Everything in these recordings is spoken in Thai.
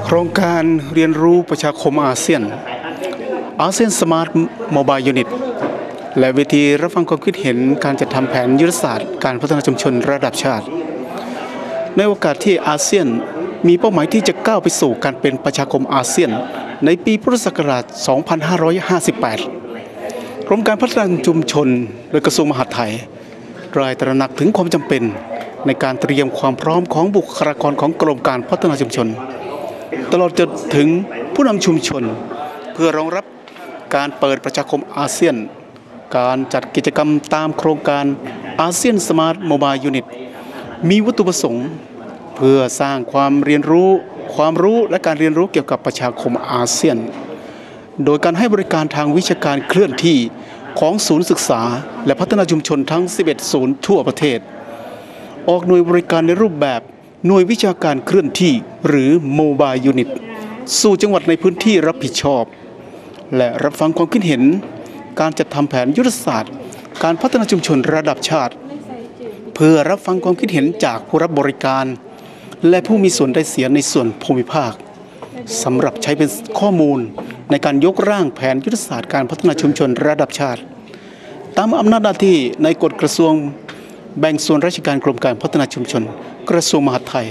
โครงการเรียนรู้ประชาคมอาเซียนสมาร์ทโมบายยูนิตและเวทีรับฟังความคิดเห็นการจัดทำแผนยุทธศาสตร์การพัฒนาชุมชนระดับชาติในโอกาสที่อาเซียนมีเป้าหมายที่จะก้าวไปสู่การเป็นประชาคมอาเซียนในปีพุทธศักราช 2558 กรมการพัฒนาชุมชนโดยกระทรวงมหาดไทยรายตระหนักถึงความจำเป็นในการเตรียมความพร้อมของบุคลากรของกรมการพัฒนาชุมชนตลอดจนถึงผู้นำชุมชนเพื่อรองรับการเปิดประชาคมอาเซียนการจัดกิจกรรมตามโครงการอาเซียนสมาร์ทโมบายยูนิตมีวัตถุประสงค์เพื่อสร้างความรู้และการเรียนรู้เกี่ยวกับประชาคมอาเซียนโดยการให้บริการทางวิชาการเคลื่อนที่ของศูนย์ศึกษาและพัฒนาชุมชนทั้ง 11 ศูนย์ทั่วประเทศออกหน่วยบริการในรูปแบบหน่วยวิชาการเคลื่อนที่หรือโมบายยูนิตสู่จังหวัดในพื้นที่รับผิดชอบและรับฟังความคิดเห็นการจัดทำแผนยุทธศาสตร์การพัฒนาชุมชนระดับชาติเพื่อรับฟังความคิดเห็นจากผู้รับบริการและผู้มีส่วนได้เสียในส่วนภูมิภาคสำหรับใช้เป็นข้อมูลในการยกร่างแผนยุทธศาสตร์การพัฒนาชุมชนระดับชาติตามอำนาจหน้าที่ในกฎกระทรวงแบ่งส่วนราชการกรมการพัฒนาชุมชนกระทรวงมหาดไทย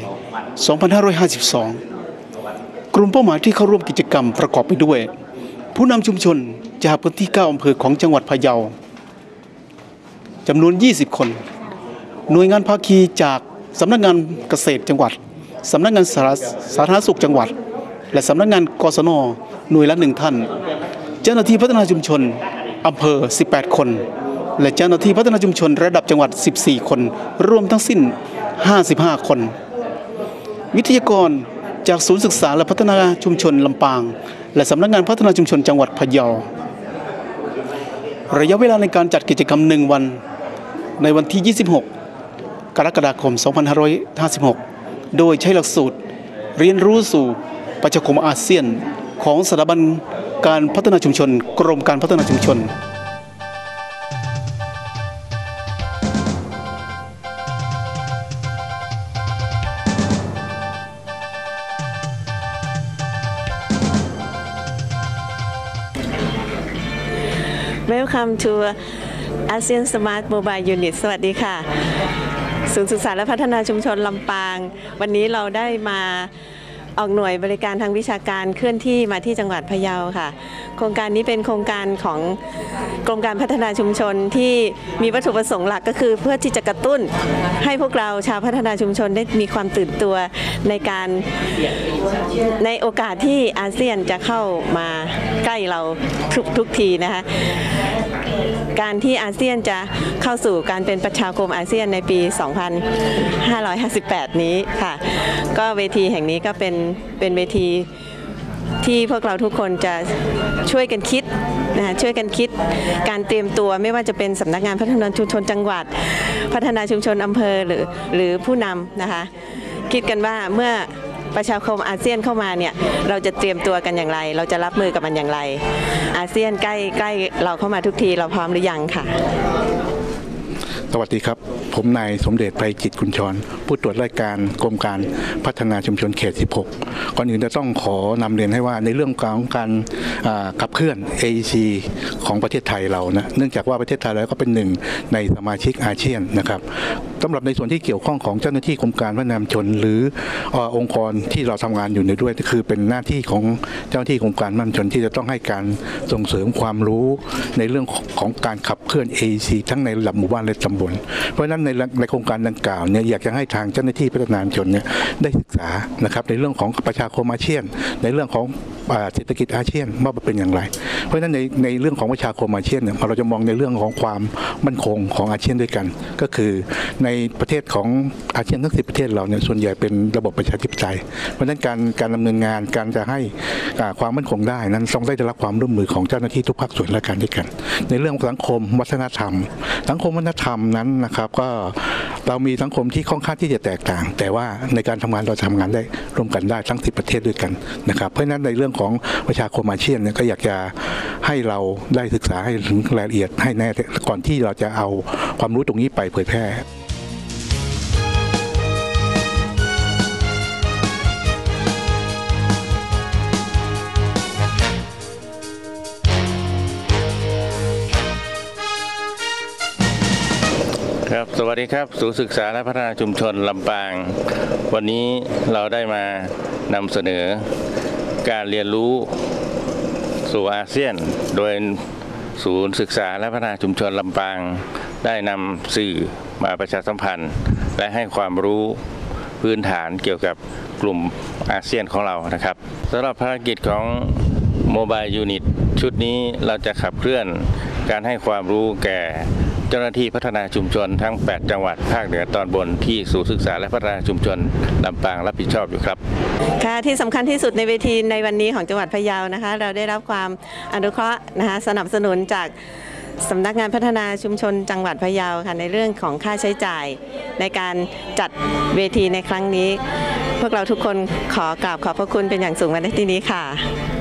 2552 กลุ่มเป้าหมายที่เข้าร่วมกิจกรรมประกอบไปด้วยผู้นำชุมชนจากพื้นที่9อำเภอของจังหวัดพะเยาจำนวน20 คนหน่วยงานภาคีจากสำนักงานเกษตรจังหวัดสำนักงานสาธารณสุขจังหวัดและสำนักงานกศน.หน่วยละ1 ท่านเจ้าหน้าที่พัฒนาชุมชนอำเภอ18 คนและเจ้าหน้าที่พัฒนาชุมชนระดับจังหวัด14 คนรวมทั้งสิ้น55 คนวิทยากรจากศูนย์ศึกษาและพัฒนาชุมชนลำปางและสำนักงานพัฒนาชุมชนจังหวัดพะเยาระยะเวลาในการจัดกิจกรรม1 วันในวันที่26 กรกฎาคม 2556 โดยใช้หลักสูตรเรียนรู้สู่ประชาคมอาเซียนของสถาบันการพัฒนาชุมชนกรมการพัฒนาชุมชน Welcome to ASEAN Smart Mobile Unit สวัสดีค่ะศูนย์ศึกษาและพัฒนาชุมชนลำปางวันนี้เราได้มาออกหน่วยบริการทางวิชาการเคลื่อนที่มาที่จังหวัดพะเยาค่ะโครงการนี้เป็นโครงการของกรมการพัฒนาชุมชนที่มีวัตถุประสงค์หลักก็คือเพื่อที่จะกระตุ้นให้พวกเราชาวพัฒนาชุมชนได้มีความตื่นตัวในโอกาสที่อาเซียนจะเข้ามาใกล้เราทุกทีนะคะการที่อาเซียนจะเข้าสู่การเป็นประชาคมอาเซียนในปี 2558 นี้ค่ะก็เวทีแห่งนี้ก็เป็นเวทีที่พวกเราทุกคนจะช่วยกันคิดนะคะช่วยกันคิดการเตรียมตัวไม่ว่าจะเป็นสำนักงานพัฒนาชุมชนจังหวัดพัฒนาชุมชนอำเภอหรือผู้นำนะคะคิดกันว่าเมื่อประชาคมอาเซียนเข้ามาเนี่ยเราจะเตรียมตัวกันอย่างไรเราจะรับมือกับมันอย่างไรอาเซียนใกล้เราเข้ามาทุกทีเราพร้อมหรือยังค่ะสวัสดีครับผมนายสมเด็จไพจิตกุลชรผู้ตรวจราชการกรมการพัฒนาชุมชนเขต 16 ก่อนอื่นจะต้องขอนำเรียนให้ว่าในเรื่องของการขับเคลื่อน AEC ของประเทศไทยเรานะเนื่องจากว่าประเทศไทยเราก็เป็นหนึ่งในสมาชิกอาเซียนนะครับสำหรับในส่วนที่เกี่ยวข้องของเจ้าหน้าที่กรมการพัฒนาชุมชนหรือองค์กรที่เราทำงานอยู่ในด้วยคือเป็นหน้าที่ของเจ้าหน้าที่กรมการพัฒนาชุมชนที่จะต้องให้การส่งเสริมความรู้ในเรื่องของการขับเคลื่อน AEC ทั้งในระดับหมู่บ้านและตำบลเพราะฉะนั้นในโครงการดังกล่าวเนี่ยอยากจะให้ทางเจ้าหน้าที่พัฒนาชุมชนเนี่ยได้ศึกษานะครับในเรื่องของประชาคมอาเซียนในเรื่องของเศรษฐกิจอาเซียนว่าเป็นอย่างไรเพราะฉะนั้นในเรื่องของประชาคมอาเซียนเนี่ยเราจะมองในเรื่องของความมั่นคงของอาเซียนด้วยกันก็คือในประเทศของอาเซียนทั้ง10 ประเทศเราเนี่ยส่วนใหญ่เป็นระบบประชาธิปไตยเพราะฉะนั้นการดำเนินงานการจะให้ความมั่นคงได้นั้นต้องได้รับความร่วมมือของเจ้าหน้าที่ทุกภาคส่วนและกันด้วยกันในเรื่องสังคมวัฒนธรรมนั้นนะครับก็เรามีสังคมที่ค่อนข้างที่จะแตกต่างแต่ว่าในการทำงานเราทำงานได้ร่วมกันได้ทั้ง10 ประเทศด้วยกันนะครับเพราะฉะนั้นในเรื่องของประชาคมอาเซียนเนี่ยก็อยากจะให้เราได้ศึกษาให้ถึงรายละเอียดให้แน่ก่อนที่เราจะเอาความรู้ตรงนี้ไปเผยแพร่คครับสวัสดีครับศูนย์ศึกษาและพัฒนาชุมชนลำปางวันนี้เราได้มานำเสนอการเรียนรู้สู่อาเซียนโดยศูนย์ศึกษาและพัฒนาชุมชนลำปางได้นำสื่อมาประชาสัมพันธ์และให้ความรู้พื้นฐานเกี่ยวกับกลุ่มอาเซียนของเรานะครับสำหรับภารกิจของโมบายยูนิตชุดนี้เราจะขับเคลื่อนการให้ความรู้แก่เจ้าหน้าที่พัฒนาชุมชนทั้ง 8 จังหวัดภาคเหนือตอนบนที่ศูนย์ศึกษาและพัฒนาชุมชนลำปางรับผิดชอบอยู่ครับค่ะที่สำคัญที่สุดในเวทีในวันนี้ของจังหวัดพะเยานะคะเราได้รับความอนุเคราะห์นะคะสนับสนุนจากสำนักงานพัฒนาชุมชนจังหวัดพะเยาค่ะในเรื่องของค่าใช้จ่ายในการจัดเวทีในครั้งนี้พวกเราทุกคนขอกราบขอบพระคุณเป็นอย่างสูงมาในที่นี้ค่ะ